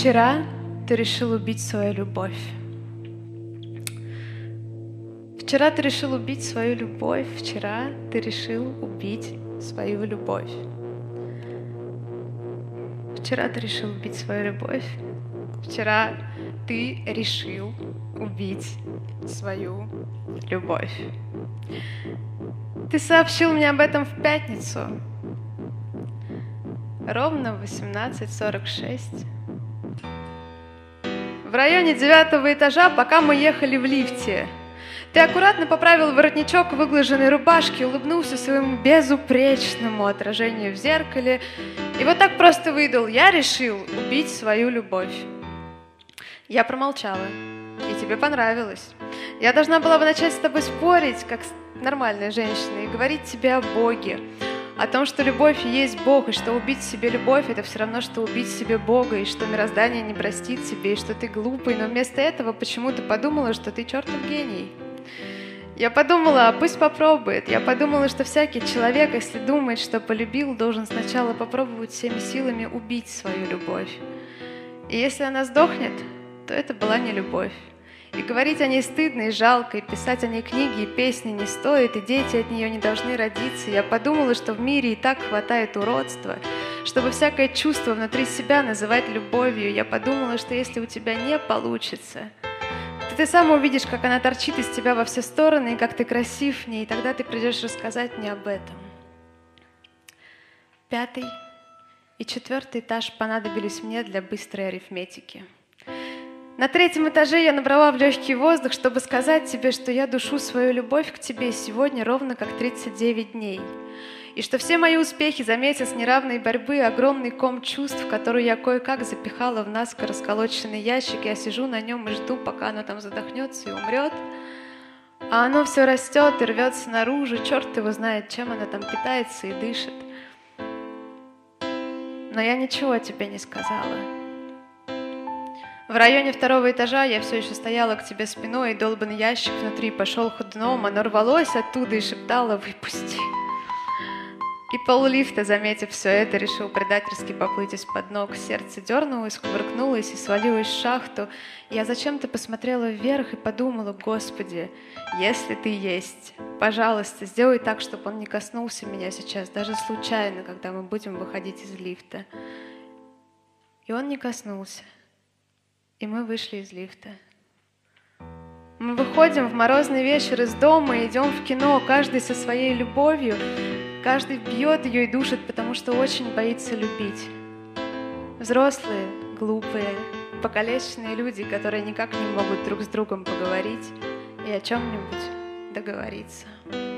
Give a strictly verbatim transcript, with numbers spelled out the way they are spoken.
Вчера ты решил убить свою любовь. Вчера ты решил убить свою любовь. Вчера ты решил убить свою любовь. Вчера ты решил убить свою любовь. Вчера ты решил убить свою любовь. Ты сообщил мне об этом в пятницу, ровно в восемнадцать сорок шесть. В районе девятого этажа, пока мы ехали в лифте, ты аккуратно поправил воротничок выглаженной рубашки, улыбнулся своему безупречному отражению в зеркале и вот так просто выдал: «Я решил убить свою любовь». Я промолчала, и тебе понравилось. Я должна была бы начать с тобой спорить, как нормальная женщина, и говорить тебе о Боге, о том, что любовь и есть Бог, и что убить себе любовь — это все равно, что убить себе Бога, и что мироздание не простит тебе, и что ты глупый, но вместо этого почему-то подумала, что ты чертов гений. Я подумала, а пусть попробует. Я подумала, что всякий человек, если думает, что полюбил, должен сначала попробовать всеми силами убить свою любовь. И если она сдохнет, то это была не любовь. И говорить о ней стыдно и жалко, и писать о ней книги и песни не стоит, и дети от нее не должны родиться. Я подумала, что в мире и так хватает уродства, чтобы всякое чувство внутри себя называть любовью. Я подумала, что если у тебя не получится, то ты сам увидишь, как она торчит из тебя во все стороны, и как ты красив в ней, и тогда ты придешь рассказать мне об этом. Пятый и четвертый этаж понадобились мне для быстрой арифметики. На третьем этаже я набрала в легкий воздух, чтобы сказать тебе, что я душу свою любовь к тебе сегодня ровно как тридцать девять дней. И что все мои успехи за месяц неравной борьбы, огромный ком чувств, который я кое-как запихала в наскоро расколоченный ящик, я сижу на нем и жду, пока оно там задохнется и умрет. А оно все растет и рвется наружу, черт его знает, чем оно там питается и дышит. Но я ничего тебе не сказала. В районе второго этажа я все еще стояла к тебе спиной, и долбанный ящик внутри пошел ходуном, оно рвалось оттуда и шептало: «Выпусти». И пол лифта, заметив все это, решил предательски поплыть из-под ног. Сердце дернулось, кувыркнулось и свалилось в шахту. Я зачем-то посмотрела вверх и подумала: «Господи, если ты есть, пожалуйста, сделай так, чтобы он не коснулся меня сейчас, даже случайно, когда мы будем выходить из лифта». И он не коснулся. И мы вышли из лифта. Мы выходим в морозный вечер из дома и идем в кино, каждый со своей любовью. Каждый бьет ее и душит, потому что очень боится любить. Взрослые, глупые, покалеченные люди, которые никак не могут друг с другом поговорить и о чем-нибудь договориться.